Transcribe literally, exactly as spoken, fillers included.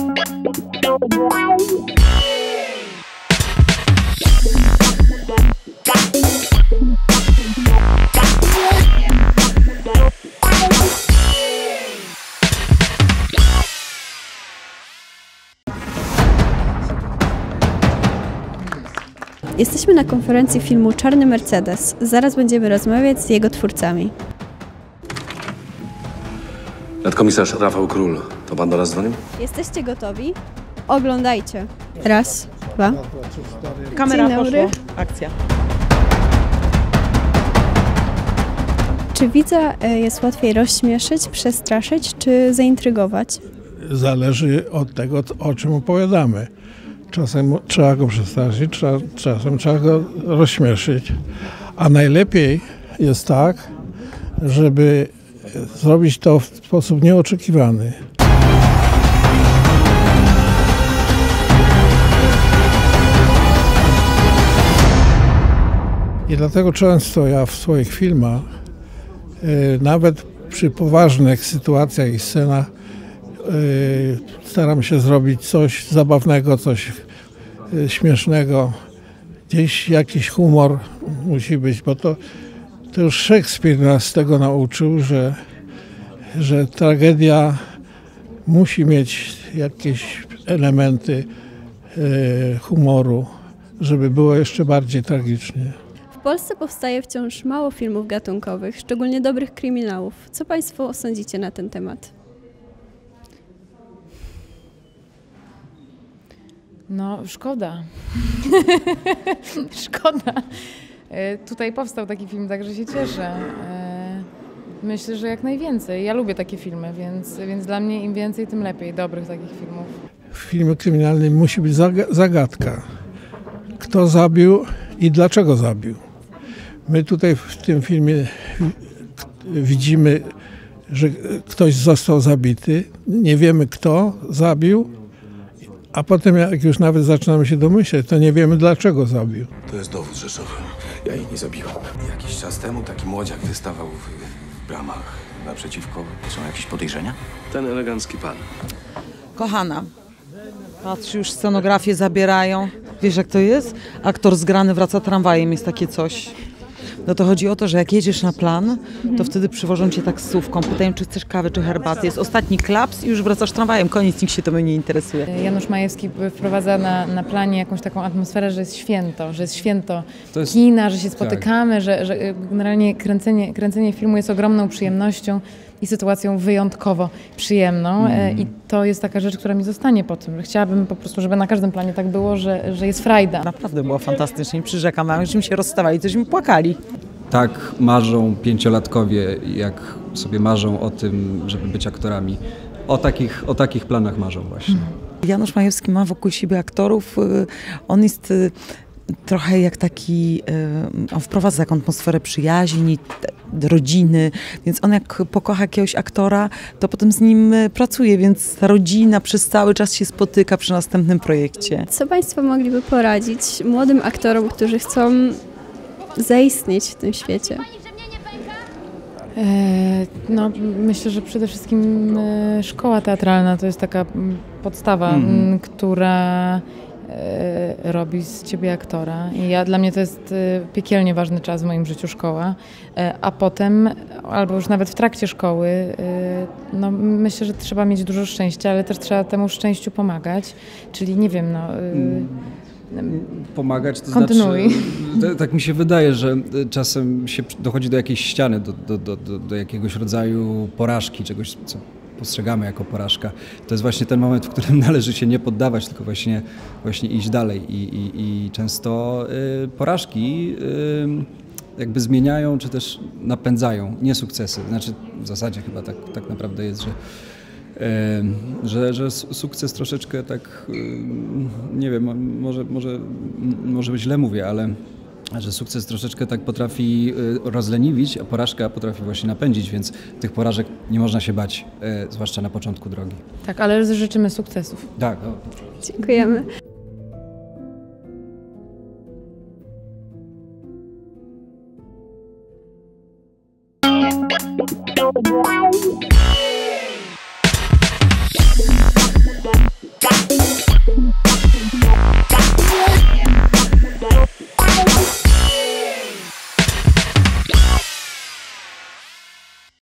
Jesteśmy na konferencji filmu Czarny Mercedes. Zaraz będziemy rozmawiać z jego twórcami. Nadkomisarz Rafał Król. To pan do nas dzwonił? Jesteście gotowi? Oglądajcie. Raz, dwa. Kamera Dzień dobry. poszło. Akcja. Czy widza jest łatwiej rozśmieszyć, przestraszyć czy zaintrygować? Zależy od tego, o czym opowiadamy. Czasem trzeba go przestraszyć, czasem trzeba go rozśmieszyć. A najlepiej jest tak, żeby zrobić to w sposób nieoczekiwany. I dlatego często ja w swoich filmach, nawet przy poważnych sytuacjach i scenach, staram się zrobić coś zabawnego, coś śmiesznego. Gdzieś jakiś humor musi być, bo to, to już Szekspir nas tego nauczył, że, że tragedia musi mieć jakieś elementy humoru, żeby było jeszcze bardziej tragicznie. W Polsce powstaje wciąż mało filmów gatunkowych, szczególnie dobrych kryminałów. Co Państwo sądzicie na ten temat? No, szkoda. Szkoda. Tutaj powstał taki film, także się cieszę. Myślę, że jak najwięcej. Ja lubię takie filmy, więc, więc dla mnie im więcej, tym lepiej dobrych takich filmów. W filmie kryminalnym musi być zagadka. Kto zabił i dlaczego zabił. My tutaj w tym filmie widzimy, że ktoś został zabity. Nie wiemy, kto zabił. A potem jak już nawet zaczynamy się domyśleć, to nie wiemy, dlaczego zabił. To jest dowód rzeszowy. Ja jej nie zabiłam. Jakiś czas temu taki młodziak wystawał w, w bramach naprzeciwko. Są jakieś podejrzenia? Ten elegancki pan. Kochana, patrz, już scenografię zabierają. Wiesz, jak to jest? Aktor zgrany wraca tramwajem, jest takie coś. No to chodzi o to, że jak jedziesz na plan, to wtedy przywożą cię taksówką, pytają, czy chcesz kawy, czy herbaty. Jest ostatni klaps i już wracasz tramwajem, koniec, nikt się to nie interesuje. Janusz Majewski wprowadza na, na planie jakąś taką atmosferę, że jest święto, że jest święto to jest, kina, że się spotykamy, tak. że, że generalnie kręcenie, kręcenie filmu jest ogromną przyjemnością i sytuacją wyjątkowo przyjemną. Mm. I to jest taka rzecz, która mi zostanie po tym. Chciałabym po prostu, żeby na każdym planie tak było, że, że jest frajda. Naprawdę było fantastycznie, przyrzekam, a żeśmy się rozstawali, tośmy płakali. Tak marzą pięciolatkowie, jak sobie marzą o tym, żeby być aktorami. O takich, o takich planach marzą właśnie. Janusz Majewski ma wokół siebie aktorów. On jest trochę jak taki, on wprowadza taką atmosferę przyjaźni, rodziny, więc on jak pokocha jakiegoś aktora, to potem z nim pracuje, więc ta rodzina przez cały czas się spotyka przy następnym projekcie. Co Państwo mogliby poradzić młodym aktorom, którzy chcą zaistnieć w tym świecie? No, myślę, że przede wszystkim szkoła teatralna to jest taka podstawa, mm. która robi z ciebie aktora. I ja, dla mnie to jest piekielnie ważny czas w moim życiu, szkoła. A potem, albo już nawet w trakcie szkoły, no myślę, że trzeba mieć dużo szczęścia, ale też trzeba temu szczęściu pomagać. Czyli nie wiem, no... Pomagać, to Kontynuuj. znaczy, tak mi się wydaje, że czasem się dochodzi do jakiejś ściany, do, do, do, do, do jakiegoś rodzaju porażki, czegoś, co postrzegamy jako porażka. To jest właśnie ten moment, w którym należy się nie poddawać, tylko właśnie, właśnie iść dalej. I, i, i często y, porażki y, jakby zmieniają, czy też napędzają, nie sukcesy. Znaczy w zasadzie chyba tak, tak naprawdę jest, że Że, że sukces troszeczkę tak, nie wiem, może, może, może być źle mówię, ale że sukces troszeczkę tak potrafi rozleniwić, a porażka potrafi właśnie napędzić, więc tych porażek nie można się bać, zwłaszcza na początku drogi. Tak, ale życzymy sukcesów. Tak. Dziękujemy.